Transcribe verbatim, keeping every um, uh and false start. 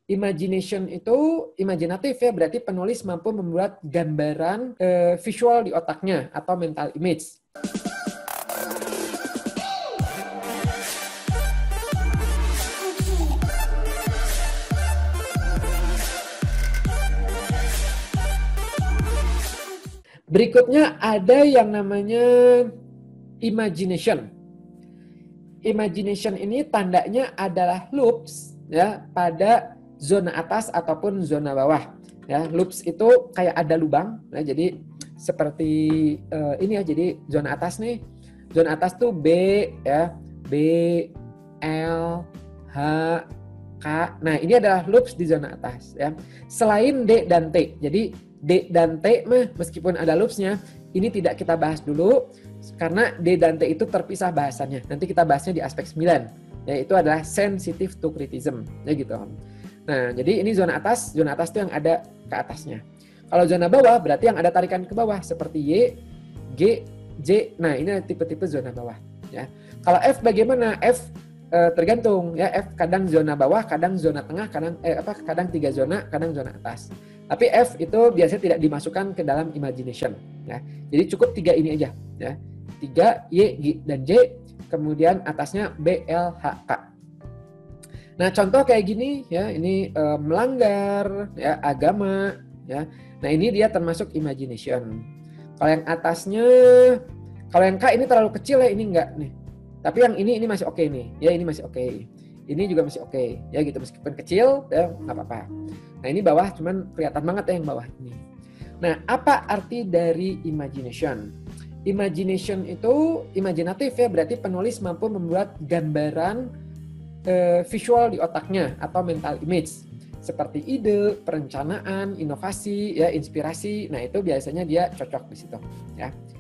Imagination itu imajinatif ya, berarti penulis mampu membuat gambaran eh, visual di otaknya atau mental image. Berikutnya ada yang namanya imagination. Imagination ini tandanya adalah loops ya pada zona atas ataupun zona bawah. Ya, loops itu kayak ada lubang. Ya, jadi seperti uh, ini ya. Jadi zona atas nih, zona atas tuh B ya, B, L, H, K. Nah, ini adalah loops di zona atas ya. Selain D dan T. Jadi D dan T mah meskipun ada loopsnya, ini tidak kita bahas dulu karena D dan T itu terpisah bahasannya. Nanti kita bahasnya di aspek sembilan. Yaitu adalah sensitive to criticism. Ya gitu. Nah, jadi ini zona atas, zona atas itu yang ada ke atasnya. Kalau zona bawah berarti yang ada tarikan ke bawah seperti Y, G, J. Nah, ini tipe-tipe zona bawah ya. Kalau F bagaimana? F eh, tergantung ya. F kadang zona bawah, kadang zona tengah, kadang eh apa? Kadang tiga zona, kadang zona atas. Tapi F itu biasanya tidak dimasukkan ke dalam imagination ya. Jadi cukup tiga ini aja ya. tiga Y, G dan J, kemudian atasnya B, L, H, K. Nah, contoh kayak gini ya, ini e, melanggar ya agama ya. Nah, ini dia termasuk imagination. Kalau yang atasnya, kalau yang K ini terlalu kecil ya, ini enggak nih. Tapi yang ini ini masih oke okay nih. Ya, ini masih oke. Okay. Ini juga masih oke. Okay. Ya gitu, meskipun kecil ya nggak apa-apa. Nah, ini bawah cuman kelihatan banget ya yang bawah ini. Nah, apa arti dari imagination? Imagination itu imajinatif ya, berarti penulis mampu membuat gambaran eh, visual di otaknya atau mental image seperti ide, perencanaan, inovasi, ya inspirasi. Nah, itu biasanya dia cocok di situ ya.